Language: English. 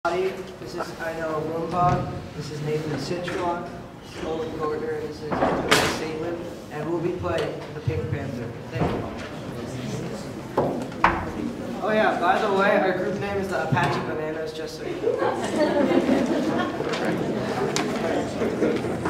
This is Ino Rumbog. This is Nathan Citron, Olin Gordner. This is Anthony Salin, and we'll be playing the Pink Panther. Thank you. Oh yeah, by the way, our group name is the Apache Bananas, just so you know.